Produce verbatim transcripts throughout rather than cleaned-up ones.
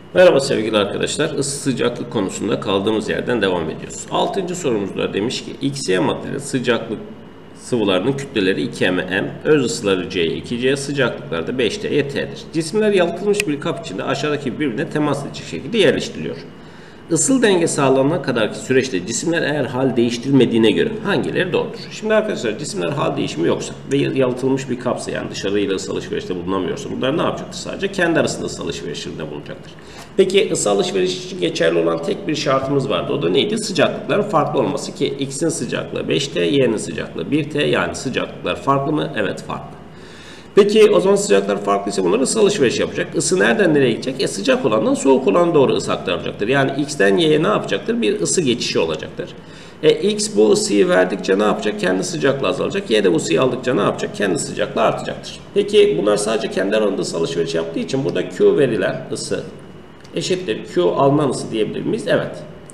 Merhaba sevgili arkadaşlar. Isı sıcaklık konusunda kaldığımız yerden devam ediyoruz. Altıncı sorumuzda demiş ki X Y maddelerin sıcaklık sıvılarının kütleleri iki M, öz ısıları C iki C, sıcaklıkları da beş T T'dir. Cisimler yalıtılmış bir kap içinde aşağıdaki birbirine temas edecek şekilde yerleştiriliyor. Isıl denge sağlanana kadarki süreçte cisimler eğer hal değiştirmediğine göre hangileri doğrudur? Şimdi arkadaşlar cisimler hal değişimi yoksa ve yalıtılmış bir kapsa, yani dışarıyla ısı alışverişte bulunamıyorsa bunlar ne yapacaktır? Sadece kendi arasında ısı alışverişinde bulunacaktır. Peki ısı alışveriş için geçerli olan tek bir şartımız vardı. O da neydi? Sıcaklıkların farklı olması ki X'in sıcaklığı beş T, Y'nin sıcaklığı bir T, yani sıcaklıklar farklı mı? Evet, farklı. Peki o zaman sıcaklar farklıysa bunlar ısı alışveriş yapacak. Isı nereden nereye gidecek? E sıcak olandan soğuk olana doğru ısı aktaracaktır. Yani X'ten Y'ye ne yapacaktır? Bir ısı geçişi olacaktır. E X bu ısıyı verdikçe ne yapacak? Kendi sıcaklığı azalacak. Y de bu ısıyı aldıkça ne yapacak? Kendi sıcaklığı artacaktır. Peki bunlar sadece kendi aralarında ısı alışveriş yaptığı için burada Q verilen ısı eşittir Q alınan ısı diyebilir miyiz? Evet.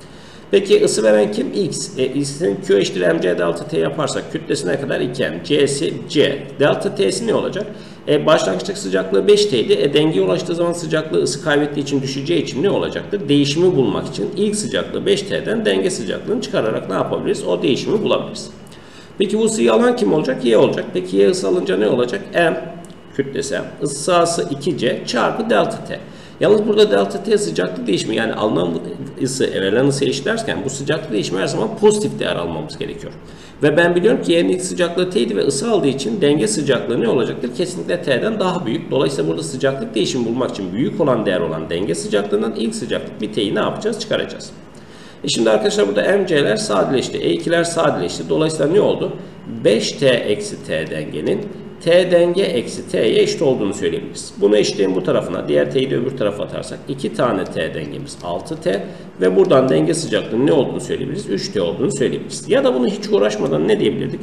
Peki ısı veren kim? X. E, X'in Q eşittir mc delta T yaparsak kütlesine kadar iki M. C'si C. Delta T'si ne olacak? E, başlangıçtaki sıcaklığı beş T'ydi. E, dengeye ulaştığı zaman sıcaklığı ısı kaybettiği için düşeceği için ne olacaktır? Değişimi bulmak için ilk sıcaklığı beş T'den denge sıcaklığını çıkararak ne yapabiliriz? O değişimi bulabiliriz. Peki bu ısıyı alan kim olacak? Y olacak. Peki Y ısı alınca ne olacak? M kütlesi M. Isı sahası iki C çarpı delta T. Yalnız burada delta T sıcaklık değişimi, yani alınan ısı verilen ısı eşitlerken bu sıcaklık değişimi her zaman pozitif değer almamız gerekiyor. Ve ben biliyorum ki Y'nin ilk sıcaklığı T'ydi ve ısı aldığı için denge sıcaklığı ne olacaktır? Kesinlikle T'den daha büyük. Dolayısıyla burada sıcaklık değişimi bulmak için büyük olan değer olan denge sıcaklığından ilk sıcaklık bir T'yi ne yapacağız? Çıkaracağız. E şimdi arkadaşlar burada Mc'ler sadeleşti. E iki'ler sadeleşti. Dolayısıyla ne oldu? beş T eksi T dengenin T denge eksi T'ye eşit olduğunu söyleyebiliriz. Bunu eşitleyin bu tarafına. Diğer T'yi de öbür tarafa atarsak iki tane T dengemiz altı T ve buradan denge sıcaklığının ne olduğunu söyleyebiliriz? üç T olduğunu söyleyebiliriz. Ya da bunu hiç uğraşmadan ne diyebilirdik?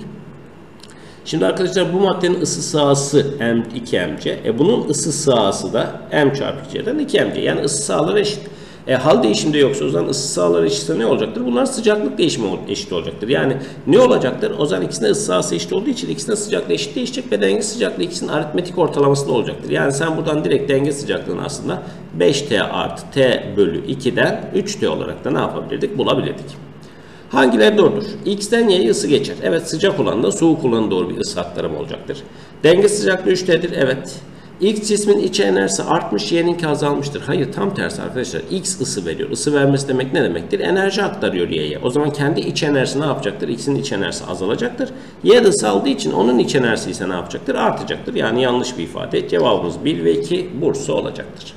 Şimdi arkadaşlar bu maddenin ısı sahası M iki M C. E bunun ısı sahası da M çarpı iki C'den iki M C. Yani ısı sahaları eşit. E, hal değişimde yoksa o zaman ısı sahaları eşitse ne olacaktır? Bunlar sıcaklık değişimi eşit olacaktır. Yani ne olacaktır? O zaman ikisinde ısı sahası eşit olduğu için ikisinde sıcaklığı eşit değişecek ve denge sıcaklığı ikisinin aritmetik ortalaması da olacaktır. Yani sen buradan direkt denge sıcaklığını aslında beş T artı T bölü iki'den üç T olarak da ne yapabilirdik? Bulabilirdik. Hangileri doğrudur? X'ten Y'ye ısı geçer. Evet, sıcak olan da soğuk olana doğru bir ısı aktarımı olacaktır. Denge sıcaklığı üç T'dir. Evet. X cismin iç enerjisi artmış, Y'ninki azalmıştır. Hayır, tam tersi arkadaşlar. X ısı veriyor. Isı vermesi demek ne demektir? Enerji aktarıyor Y'ye. O zaman kendi iç enerjisi ne yapacaktır? X'in iç enerjisi azalacaktır. Y de ısı aldığı için onun iç enerjisi ise ne yapacaktır? Artacaktır. Yani yanlış bir ifade. Cevabımız bir ve iki Bursa olacaktır.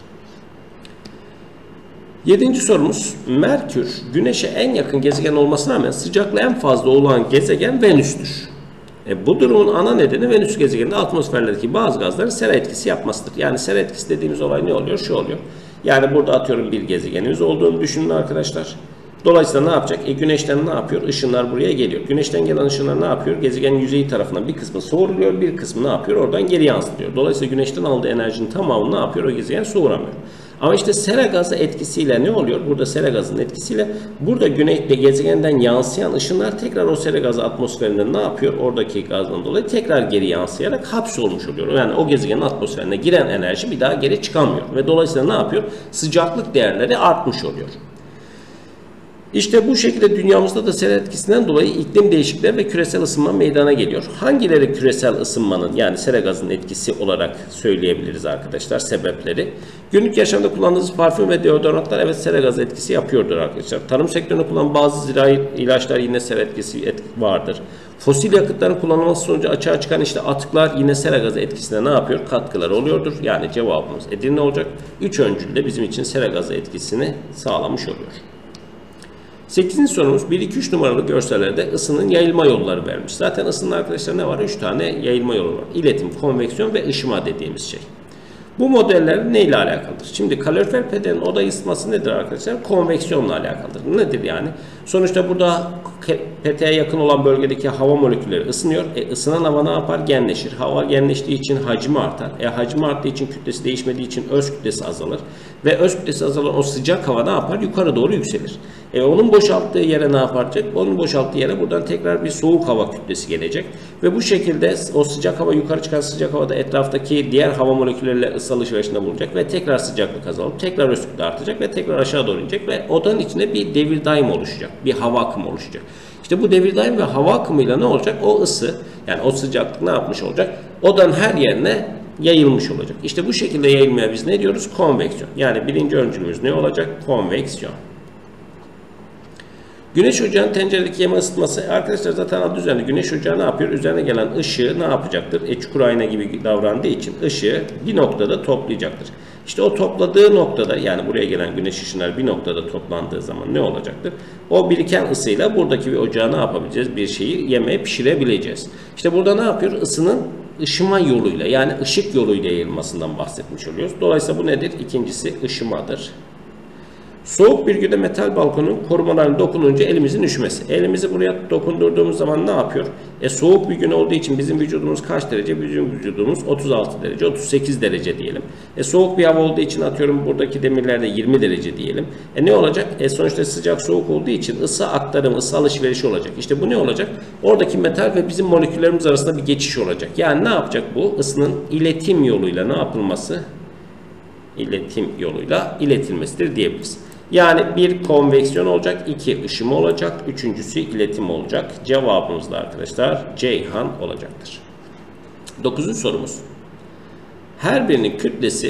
Yedinci sorumuz. Merkür, Güneş'e en yakın gezegen olmasına rağmen sıcaklığı en fazla olan gezegen Venüs'tür. E, bu durumun ana nedeni Venüs gezegeninde atmosferlerdeki bazı gazların sera etkisi yapmasıdır. Yani sera etkisi dediğimiz olay ne oluyor? Şu oluyor. Yani burada atıyorum bir gezegenimiz olduğunu düşünün arkadaşlar. Dolayısıyla ne yapacak? E, Güneşten ne yapıyor? Işınlar buraya geliyor. Güneşten gelen ışınlar ne yapıyor? Gezegenin yüzeyi tarafından bir kısmı soğuruluyor, bir kısmı ne yapıyor? Oradan geri yansıtıyor. Dolayısıyla Güneşten aldığı enerjinin tamamını ne yapıyor? O gezegen soğuramıyor. Ama işte sera gazı etkisiyle ne oluyor? Burada sera gazının etkisiyle burada güneşte gezegenden yansıyan ışınlar tekrar o sera gazı atmosferinde ne yapıyor? Oradaki gazdan dolayı tekrar geri yansıyarak hapsolmuş oluyor. Yani o gezegenin atmosferine giren enerji bir daha geri çıkamıyor. Ve dolayısıyla ne yapıyor? Sıcaklık değerleri artmış oluyor. İşte bu şekilde dünyamızda da sera etkisinden dolayı iklim değişiklikleri ve küresel ısınma meydana geliyor. Hangileri küresel ısınmanın, yani sera gazının etkisi olarak söyleyebiliriz arkadaşlar sebepleri? Günlük yaşamda kullandığınız parfüm ve deodorantlar evet sera gazı etkisi yapıyordur arkadaşlar. Tarım sektöründe kullanılan bazı zirai ilaçlar yine sera etkisi vardır. Fosil yakıtların kullanılması sonucu açığa çıkan işte atıklar yine sera gazı etkisine ne yapıyor? Katkıları oluyordur. Yani cevabımız Edirne olacak. Üç öncül de bizim için sera gazı etkisini sağlamış oluyor. sekizinci sorumuz bir iki üç numaralı görsellerde ısının yayılma yolları vermiş. Zaten ısının arkadaşlar ne var? üç tane yayılma yolu var. İletim, konveksiyon ve ışıma dediğimiz şey. Bu modeller ne ile alakalıdır? Şimdi kalorifer peteğin oda ısıtması nedir arkadaşlar? Konveksiyonla alakalıdır. Nedir yani? Sonuçta burada peteğe yakın olan bölgedeki hava molekülleri ısınıyor. E, ısınan hava ne yapar? Genleşir. Hava genleştiği için hacmi artar. E, hacmi arttığı için kütlesi değişmediği için öz kütlesi azalır. Ve öz kütlesi azalan o sıcak hava ne yapar? Yukarı doğru yükselir. E, onun boşalttığı yere ne yapacak? Onun boşalttığı yere buradan tekrar bir soğuk hava kütlesi gelecek. Ve bu şekilde o sıcak hava yukarı çıkan sıcak havada etraftaki diğer hava molekülleriyle ısı alışverişinde bulunacak ve tekrar sıcaklık azalıp tekrar öz kütle artacak ve tekrar aşağı doğru inecek ve odanın içinde bir devir daim oluşacak. Bir hava akımı oluşacak. İşte bu devir daim ve hava akımıyla ne olacak? O ısı, yani o sıcaklık ne yapmış olacak? Odanın her yerine yayılmış olacak. İşte bu şekilde yayılmaya biz ne diyoruz? Konveksiyon. Yani birinci öncülümüz ne olacak? Konveksiyon. Güneş ocağının tenceredeki yeme ısıtması, arkadaşlar zaten adı üzerinde güneş ocağı ne yapıyor? Üzerine gelen ışığı ne yapacaktır? E, çukur ayna gibi davrandığı için ışığı bir noktada toplayacaktır. İşte o topladığı noktada, yani buraya gelen güneş ışınları bir noktada toplandığı zaman ne olacaktır? O biriken ısıyla buradaki bir ocağı ne yapabileceğiz? Bir şeyi yemeğe pişirebileceğiz. İşte burada ne yapıyor? Isının ışıma yoluyla, yani ışık yoluyla yayılmasından bahsetmiş oluyoruz. Dolayısıyla bu nedir? İkincisi ışımadır. Soğuk bir günde metal balkonun korumalarına dokununca elimizin üşümesi. Elimizi buraya dokundurduğumuz zaman ne yapıyor? E soğuk bir gün olduğu için bizim vücudumuz kaç derece? Bizim vücudumuz otuz altı derece, otuz sekiz derece diyelim. E soğuk bir hava olduğu için atıyorum buradaki demirlerde yirmi derece diyelim. E ne olacak? E sonuçta sıcak soğuk olduğu için ısı aktarımı, ısı alışverişi olacak. İşte bu ne olacak? Oradaki metal ve bizim moleküllerimiz arasında bir geçiş olacak. Yani ne yapacak bu? Isının iletim yoluyla ne yapılması? İletim yoluyla iletilmesidir diyebiliriz. Yani bir konveksiyon olacak, iki ışıma olacak, üçüncüsü iletim olacak. Cevabımız da arkadaşlar Ceyhan olacaktır. Dokuzuncu sorumuz. Her birinin kütlesi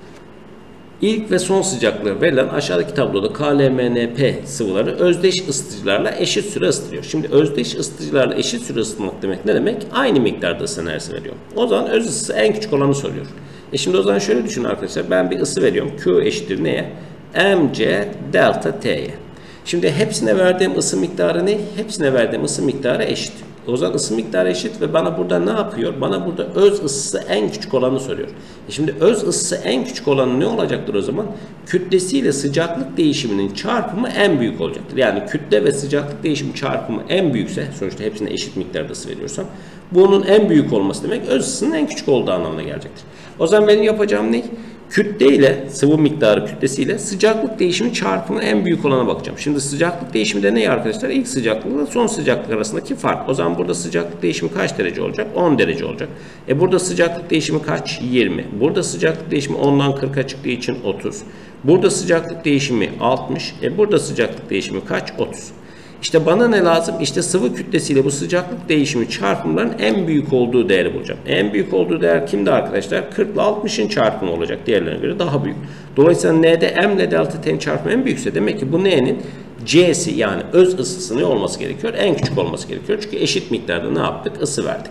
ilk ve son sıcaklığı verilen aşağıdaki tabloda K, L, M, N, P sıvıları özdeş ısıtıcılarla eşit süre ısıtılıyor. Şimdi özdeş ısıtıcılarla eşit süre ısıtmak demek ne demek? Aynı miktarda ısı enerjisi veriyor. O zaman öz ısısı en küçük olanı soruyor. E şimdi o zaman şöyle düşünün arkadaşlar. Ben bir ısı veriyorum. Q eşittir neye? Mc delta T'ye. Şimdi hepsine verdiğim ısı miktarı ne? Hepsine verdiğim ısı miktarı eşit. O zaman ısı miktarı eşit ve bana burada ne yapıyor? Bana burada öz ısısı en küçük olanı soruyor. E şimdi öz ısısı en küçük olanı ne olacaktır o zaman? Kütlesiyle sıcaklık değişiminin çarpımı en büyük olacaktır. Yani kütle ve sıcaklık değişimi çarpımı en büyükse, sonuçta hepsine eşit miktarda ısı veriyorsam, bunun en büyük olması demek öz ısının en küçük olduğu anlamına gelecektir. O zaman benim yapacağım ne? Kütle ile sıvı miktarı kütlesiyle sıcaklık değişimi çarpımı en büyük olana bakacağım. Şimdi sıcaklık değişimi de ne arkadaşlar? İlk sıcaklıkla son sıcaklık arasındaki fark. O zaman burada sıcaklık değişimi kaç derece olacak? on derece olacak. E burada sıcaklık değişimi kaç? yirmi. Burada sıcaklık değişimi ondan kırka çıktığı için otuz. Burada sıcaklık değişimi altmış. E burada sıcaklık değişimi kaç? otuz. İşte bana ne lazım? İşte sıvı kütlesiyle bu sıcaklık değişimi çarpımların en büyük olduğu değeri bulacağım. En büyük olduğu değer kimdi arkadaşlar? kırk ile altmışın çarpımı olacak. Diğerlerine göre daha büyük. Dolayısıyla N'de M ile delta T'nin çarpımı en büyükse demek ki bu N'nin C'si, yani öz ısısı ne olması gerekiyor? En küçük olması gerekiyor. Çünkü eşit miktarda ne yaptık? Isı verdik.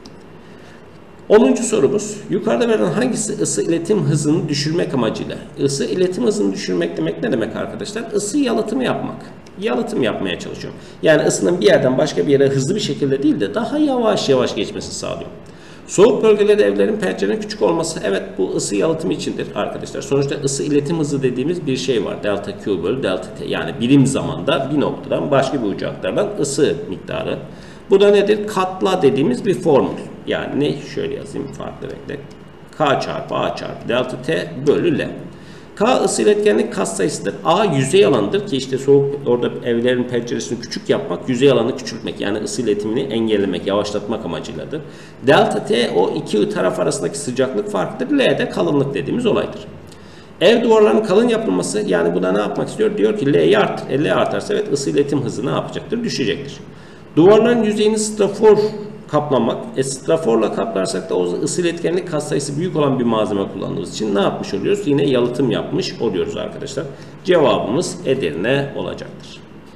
onuncu sorumuz. Yukarıda verilen hangisi ısı iletim hızını düşürmek amacıyla? Isı iletim hızını düşürmek demek ne demek arkadaşlar? Isı yalıtımı yapmak. Yalıtım yapmaya çalışıyorum. Yani ısının bir yerden başka bir yere hızlı bir şekilde değil de daha yavaş yavaş geçmesini sağlıyor. Soğuk bölgelerde evlerin pencerenin küçük olması, evet bu ısı yalıtımı içindir arkadaşlar. Sonuçta ısı iletim hızı dediğimiz bir şey var. Delta Q bölü delta T. Yani birim zamanda bir noktadan başka bir uca aktarılan ısı miktarı. Bu da nedir? Katla dediğimiz bir formül. Yani ne? Şöyle yazayım farklı renkle. K çarpı A çarpı delta T bölü L. K ısı iletkenlik katsayısıdır. A yüzey alanıdır ki işte soğuk orada evlerin penceresini küçük yapmak, yüzey alanı küçültmek, yani ısı iletimini engellemek, yavaşlatmak amacıyladır. Delta T o iki taraf arasındaki sıcaklık farkıdır. L de kalınlık dediğimiz olaydır. Ev duvarlarının kalın yapılması, yani bu da ne yapmak istiyor? Diyor ki L'yi artır. E, L artarsa evet ısı iletim hızı ne yapacaktır? Düşecektir. Duvarların yüzeyini strafor kaplamak. E, straforla kaplarsak da o ısı iletkenlik katsayısı büyük olan bir malzeme kullandığımız için ne yapmış oluyoruz? Yine yalıtım yapmış oluyoruz arkadaşlar. Cevabımız Edirne olacaktır.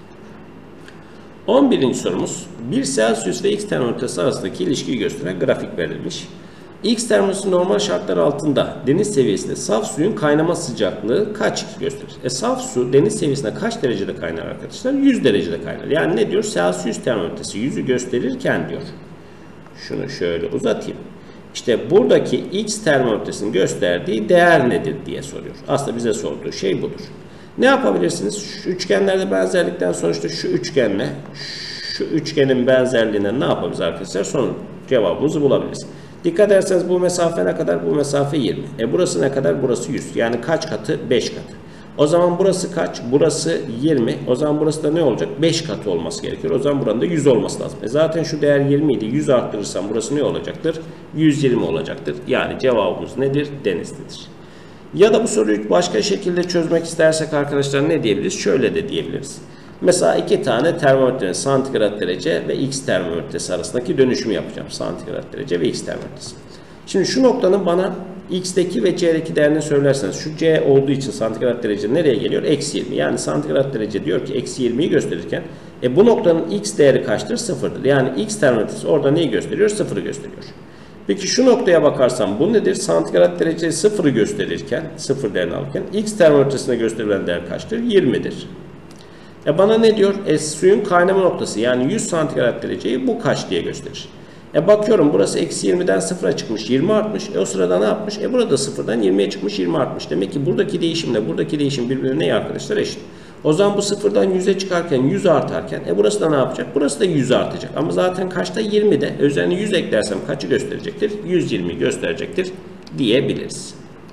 on birinci sorumuz. bir Celsius ve X termometresi arasındaki ilişkiyi gösteren grafik verilmiş. X termometresi normal şartlar altında deniz seviyesinde saf suyun kaynama sıcaklığı kaç gösterir? E saf su deniz seviyesinde kaç derecede kaynar arkadaşlar? yüz derecede kaynar. Yani ne diyor? Celsius termometresi yüzü gösterirken diyor. Şunu şöyle uzatayım. İşte buradaki X termometresinin gösterdiği değer nedir diye soruyor. Aslında bize sorduğu şey budur. Ne yapabilirsiniz? Şu üçgenlerde benzerlikten sonuçta şu üçgenle şu üçgenin benzerliğine ne yapabiliriz arkadaşlar? Son cevabımızı bulabiliriz. Dikkat ederseniz bu mesafe ne kadar? Bu mesafe yirmi. E burası ne kadar? Burası yüz. Yani kaç katı? beş katı. O zaman burası kaç? Burası yirmi. O zaman burası da ne olacak? beş katı olması gerekiyor. O zaman buranın da yüz olması lazım. E zaten şu değer yirmi idi. yüz arttırırsam burası ne olacaktır? yüz yirmi olacaktır. Yani cevabımız nedir? Denizli'dir. Ya da bu soruyu başka şekilde çözmek istersek arkadaşlar ne diyebiliriz? Şöyle de diyebiliriz. Mesela iki tane termometrenin santigrat derece ve x termometresi arasındaki dönüşümü yapacağım. Santigrat derece ve x termometresi. Şimdi şu noktanın bana x'teki ve c'deki değerini söylerseniz, şu c olduğu için santigrat derece nereye geliyor? Eksi yirmi. Yani santigrat derece diyor ki eksi yirmiyi gösterirken e bu noktanın x değeri kaçtır? Sıfırdır. Yani x termometresi orada neyi gösteriyor? Sıfırı gösteriyor. Peki şu noktaya bakarsam bu nedir? Santigrat derece sıfırı gösterirken, sıfır değerini alırken x termometresine gösterilen değer kaçtır? yirmidir. E bana ne diyor? E suyun kaynama noktası yani yüz santigrat dereceyi bu kaç diye gösterir. E bakıyorum burası eksi yirmiden sıfıra çıkmış, yirmi artmış. E o sırada ne yapmış? E burada sıfırdan yirmiye çıkmış, yirmi artmış. Demek ki buradaki değişimle buradaki değişim birbirine ne arkadaşlar? Eşit. O zaman bu sıfırdan yüze çıkarken, yüz artarken e burası da ne yapacak? Burası da yüz artacak. Ama zaten kaçta? yirmide. Üzerine yüz eklersem kaçı gösterecektir? yüz yirmi gösterecektir diyebiliriz.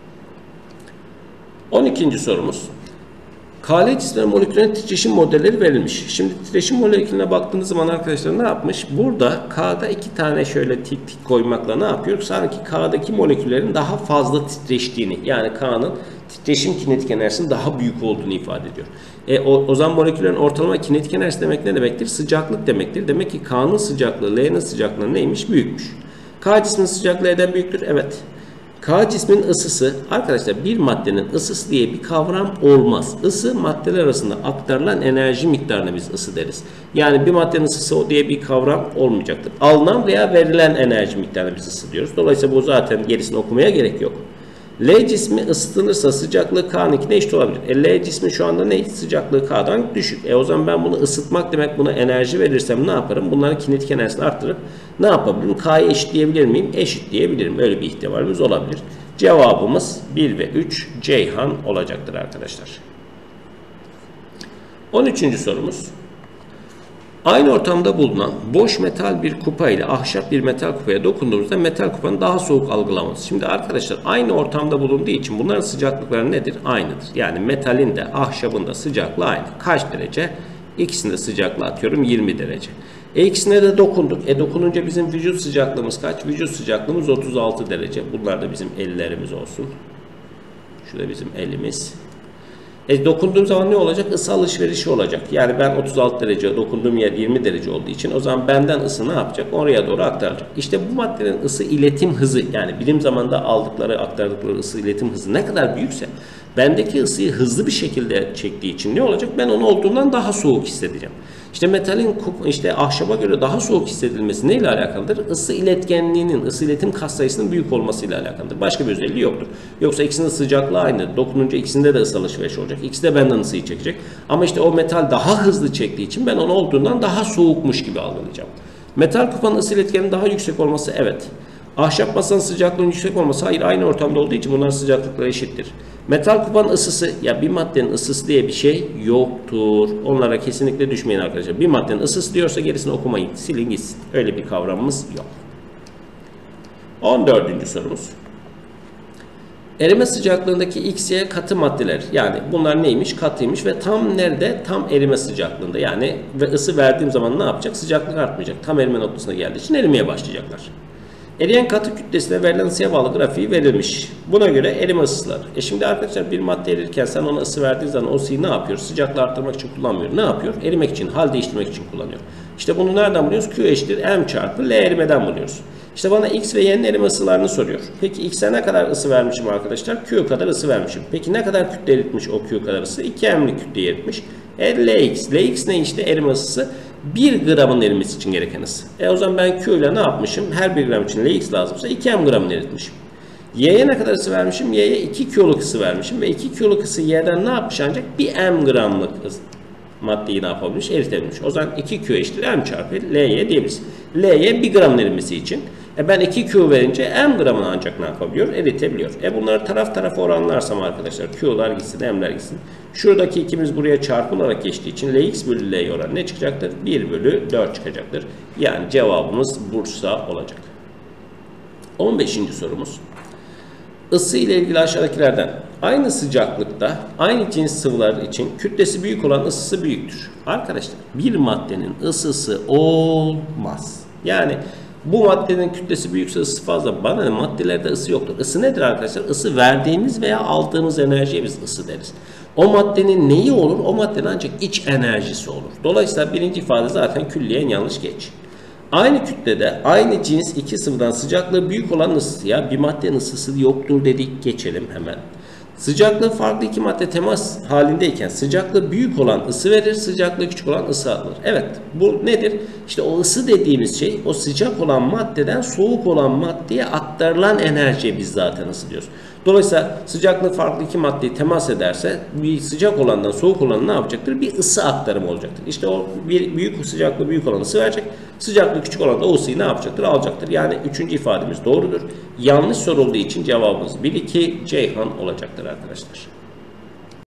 on ikinci sorumuz. K L cisimlerin moleküllerinin titreşim modelleri verilmiş. Şimdi titreşim molekülüne baktığınız zaman arkadaşlar ne yapmış? Burada K'da iki tane şöyle tik tik koymakla ne yapıyor? Sanki K'daki moleküllerin daha fazla titreştiğini, yani K'nın titreşim kinetik enerjisinin daha büyük olduğunu ifade ediyor. E, o, o zaman moleküllerin ortalama kinetik enerjisi demek ne demektir? Sıcaklık demektir. Demek ki K'nın sıcaklığı L'nin sıcaklığı neymiş? Büyükmüş. K cisminin sıcaklığı L'den büyüktür. Evet. K cisminin ısısı, arkadaşlar bir maddenin ısısı diye bir kavram olmaz. Isı maddeler arasında aktarılan enerji miktarına biz ısı deriz. Yani bir maddenin ısısı diye bir kavram olmayacaktır. Alınan veya verilen enerji miktarına biz ısı diyoruz. Dolayısıyla bu zaten gerisini okumaya gerek yok. L cismi ısıtılırsa sıcaklığı K'nınkine eşit olabilir. E, L cismi şu anda ne? Sıcaklığı K'dan düşük. E o zaman ben bunu ısıtmak demek, buna enerji verirsem ne yaparım? Bunların kinetik enerjisini arttırıp ne yapabilirim? K'yı eşitleyebilir miyim? Eşitleyebilirim. Öyle bir ihtimalimiz olabilir. Cevabımız bir ve üç Ceyhan olacaktır arkadaşlar. on üçüncü sorumuz. Aynı ortamda bulunan boş metal bir kupa ile ahşap bir metal kupaya dokunduğumuzda metal kupanın daha soğuk algılaması. Şimdi arkadaşlar aynı ortamda bulunduğu için bunların sıcaklıkları nedir? Aynıdır. Yani metalin de ahşabın da sıcaklığı aynı. Kaç derece? İkisinde sıcaklığı atıyorum yirmi derece. E ikisine de dokunduk. E dokununca bizim vücut sıcaklığımız kaç? Vücut sıcaklığımız otuz altı derece. Bunlar da bizim ellerimiz olsun. Şurada bizim elimiz. E dokunduğum zaman ne olacak? Isı alışverişi olacak. Yani ben otuz altı derece, dokunduğum yer yirmi derece olduğu için o zaman benden ısı ne yapacak? Oraya doğru aktaracak. İşte bu maddenin ısı iletim hızı, yani bilim zamanında aldıkları, aktardıkları ısı iletim hızı ne kadar büyükse bendeki ısıyı hızlı bir şekilde çektiği için ne olacak? Ben onu olduğundan daha soğuk hissedeceğim. İşte metalin işte ahşaba göre daha soğuk hissedilmesi neyle alakalıdır? Isı iletkenliğinin, ısı iletim katsayısının büyük olmasıyla alakalıdır. Başka bir özelliği yoktur. Yoksa ikisinin sıcaklığı aynı. Dokununca ikisinde de ısı alışverişi olacak. İkisi de benden ısıyı çekecek. Ama işte o metal daha hızlı çektiği için ben onu olduğundan daha soğukmuş gibi algılayacağım. Metal kupanın ısı iletkeninin daha yüksek olması evet. Ahşap masanın sıcaklığının yüksek olması hayır, aynı ortamda olduğu için bunların sıcaklıkları eşittir. Metal kupanın ısısı, ya bir maddenin ısısı diye bir şey yoktur. Onlara kesinlikle düşmeyin arkadaşlar. Bir maddenin ısısı diyorsa gerisini okumayın. Silin gitsin. Öyle bir kavramımız yok. on dördüncü sorumuz. Erime sıcaklığındaki X, Y katı maddeler. Yani bunlar neymiş? Katıymış ve tam nerede? Tam erime sıcaklığında. Yani ve ısı verdiğim zaman ne yapacak? Sıcaklık artmayacak. Tam erime noktasına geldiği için erimeye başlayacaklar. Eriyen katı kütlesine verilen ısıya bağlı grafiği verilmiş. Buna göre erime ısıları. E şimdi arkadaşlar bir madde erirken sen ona ısı verdiğin zaman o ısıyı ne yapıyor? Sıcaklığı arttırmak için kullanmıyor. Ne yapıyor? Erimek için, hal değiştirmek için kullanıyor. İşte bunu nereden buluyoruz? Q eşittir M çarpı L erimeden buluyoruz. İşte bana X ve Y'nin erime ısılarını soruyor. Peki X'e ne kadar ısı vermişim arkadaşlar? Q kadar ısı vermişim. Peki ne kadar kütle eritmiş o Q kadar ısı? iki M'lik kütle eritmiş. E Lx. Lx ne işte? Erime ısısı. bir gramın erimesi için gereken ısı. E o zaman ben Q ile ne yapmışım? Her bir gram için Lx lazımsa iki M gramını eritmişim. Y'ye ne kadar ısı vermişim? Y'ye iki Q'luk ısı vermişim. Ve iki Q'luk ısı Y'den ne yapmış ancak? bir M gramlık ısı. Maddeyi ne yapabilmiş? Eritebilmiş. O zaman iki Q eşittir M çarpı L'ye diyebiliriz. L'ye bir gram erimesi için. E ben iki Q verince M gramını ancak ne yapabiliyor? Eritebiliyor. E bunları taraf tarafa oranlarsam arkadaşlar Q'lar gitsin, M'ler gitsin. Şuradaki ikimiz buraya çarpılarak geçtiği için Lx bölü L'ye oran ne çıkacaktır? bir bölü dört çıkacaktır. Yani cevabımız Bursa olacak. on beşinci sorumuz. Isı ile ilgili aşağıdakilerden aynı sıcaklıkta aynı cins sıvılar için kütlesi büyük olan ısısı büyüktür. Arkadaşlar bir maddenin ısısı olmaz. Yani bu maddenin kütlesi büyükse ısısı fazla. Bana ne, maddelerde ısı yoktur. Isı nedir arkadaşlar? Isı verdiğimiz veya aldığımız enerjiye biz ısı deriz. O maddenin neyi olur? O maddenin ancak iç enerjisi olur. Dolayısıyla birinci ifade zaten külliyen yanlış, geç. Aynı kütlede aynı cins iki sıvıdan sıcaklığı büyük olan ısı, ya bir maddenin ısısı yoktur dedik, geçelim hemen. Sıcaklığı farklı iki madde temas halindeyken sıcaklığı büyük olan ısı verir, sıcaklığı küçük olan ısı alır. Evet, bu nedir? İşte o ısı dediğimiz şey o sıcak olan maddeden soğuk olan maddeye aktarılan enerjiye biz zaten ısı diyoruz. Dolayısıyla sıcaklığı farklı iki maddeyi temas ederse bir sıcak olandan soğuk olan ne yapacaktır? Bir ısı aktarımı olacaktır. İşte o bir büyük sıcaklığı büyük olan ısı verecek. Sıcaklığı küçük olan da o ısıyı ne yapacaktır? Alacaktır. Yani üçüncü ifademiz doğrudur. Yanlış sorulduğu için cevabımız bir iki Ceyhan olacaktır arkadaşlar.